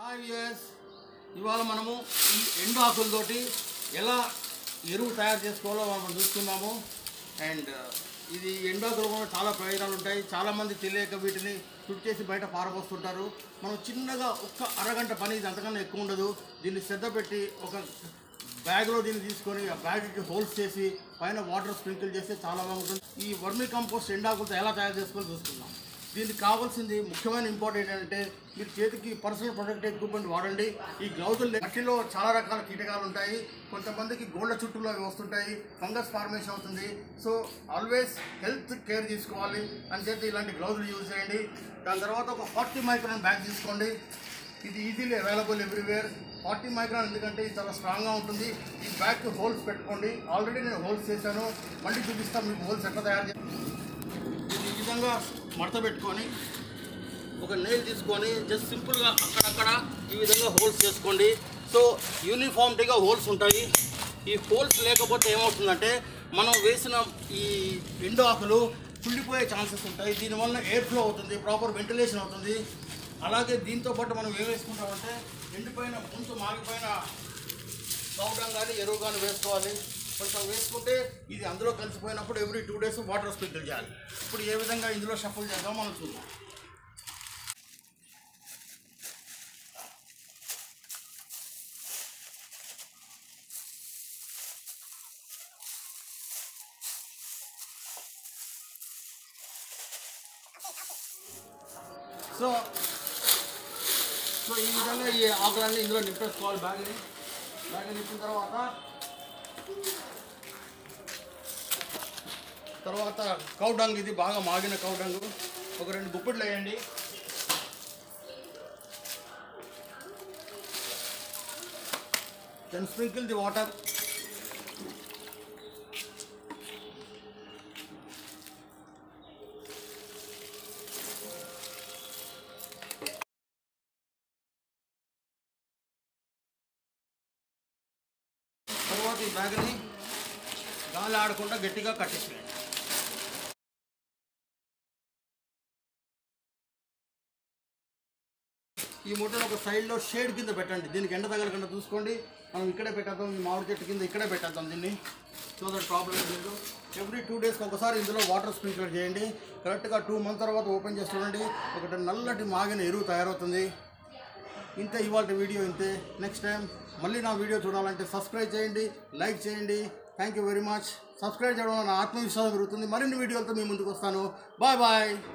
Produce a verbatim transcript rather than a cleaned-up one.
Hi US ఇవాళ మనము ఈ ఎండు ఆకులతోటి ఎలా ఎరువు తయారు చేసుకోవాలో మనం చూస్తున్నాము. అండ్ ఇది ఎండు ఆకులు కూడా చాలా ప్రయోజనాలు ఉంటాయి. చాలామంది తెలియక వీటిని చుట్టు చేసి బయట పారబోస్తుంటారు. మనం చిన్నగా ఒక్క అరగంట పని, ఇది అంతకన్నా ఎక్కువ ఉండదు. దీన్ని శ్రద్ధ పెట్టి ఒక బ్యాగ్లో దీన్ని తీసుకొని ఆ బ్యాగ్కి హోల్స్ చేసి పైన వాటర్ స్ప్రింకిల్ చేస్తే చాలా బాగుంటుంది. ఈ వర్మీ కంపోస్ట్ ఎండాకులతో ఎలా తయారు చేసుకొని చూస్తున్నాం. దీనికి కావాల్సింది ముఖ్యమైన ఇంపార్టెంట్ ఏంటంటే మీరు చేతికి పర్సనల్ ప్రొటెక్టివ్ ఎక్విప్మెంట్ వాడండి. ఈ గ్లౌజులు, మట్టిలో చాలా రకాల కీటకాలు ఉంటాయి. కొంతమందికి గోళ్ళ చుట్టూలో అవి వస్తుంటాయి, ఫంగస్ ఫార్మేషన్ అవుతుంది. సో ఆల్వేస్ హెల్త్ కేర్ తీసుకోవాలి అని చెప్పి ఇలాంటి గ్లౌజులు యూజ్ చేయండి. దాని తర్వాత ఒక ఫార్టీ మైక్రాన్ బ్యాగ్ తీసుకోండి. ఇది easily available everywhere. Forty micron ఎందుకంటే ఇది చాలా స్ట్రాంగ్గా ఉంటుంది. ఈ బ్యాగ్కి హోల్స్ పెట్టుకోండి. ఆల్రెడీ నేను హోల్స్ చేశాను, మళ్ళీ చూపిస్తాను మీకు హోల్స్ ఎట్లా తయారు చేయాలి. ఈ విధంగా మడత పెట్టుకొని ఒక నెయిల్ తీసుకొని జస్ట్ సింపుల్గా అక్కడక్కడ ఈ విధంగా హోల్స్ చేసుకోండి. సో యూనిఫామ్గా హోల్స్ ఉంటాయి. ఈ హోల్స్ లేకపోతే ఏమవుతుందంటే మనం వేసిన ఈ ఎండు ఆకులు కుళ్ళిపోయే ఛాన్సెస్ ఉంటాయి. దీనివల్ల ఎయిర్ ఫ్లో అవుతుంది, ప్రాపర్ వెంటిలేషన్ అవుతుంది. అలాగే దీంతో పాటు మనం ఏం వేసుకుంటామంటే ఎండిపోయిన ముందు మాగిపోయిన పౌడర్ కానీ ఎరువు కానీ వేసుకోవాలి. కొంచెం వేసుకుంటే ఇది అందులో కలిసిపోయినప్పుడు every two days water sprinkle చేయాలి. ఇప్పుడు ఏ విధంగా ఇందులో షఫుల్ చేద్దాం మనం చూద్దాం. సో సో ఈ విధంగా ఈ ఆకులన్నీ ఇందులో నింపేసుకోవాలి. బ్యాగ్ని బ్యాగ్ నింపిన తర్వాత తర్వాత కౌడంగ్, ఇది బాగా మాగిన కౌడంగ్ ఒక రెండు గుప్పిట్లు వేయండి. Then sprinkle the water. తర్వాత ఈ బ్యాగ్ని గాలి ఆడకుండా గట్టిగా కట్టేసేయండి. ఈ మూటను ఒక సైడ్లో షేడ్ కింద పెట్టండి. దీనికి ఎండ తగలకుండా చూసుకోండి. మనం ఇక్కడే పెట్టేద్దాం, ఈ మామిడి చెట్టు కింద ఇక్కడే పెట్టేద్దాం దీన్ని. సో దట్ ప్రాబ్లం లేదు. ఎవ్రీ టూ డేస్కి ఒకసారి ఇందులో వాటర్ స్ప్రింక్లర్ చేయండి. కరెక్ట్గా టూ మంత్ తర్వాత ఓపెన్ చేసి చూడండి, ఒకటి నల్లటి మాగిన ఎరువు తయారవుతుంది. ఇంతే ఇవాళ వీడియో, ఇంతే. నెక్స్ట్ టైం మళ్ళీ నా వీడియో చూడాలంటే సబ్స్క్రైబ్ చేయండి, లైక్ చేయండి. Thank you very much. Subscribe చేయడం వల్ల నా ఆత్మవిశ్వాసం పెరుగుతుంది. మరిన్ని వీడియోలతో మీ ముందుకు వస్తాను. Bye bye.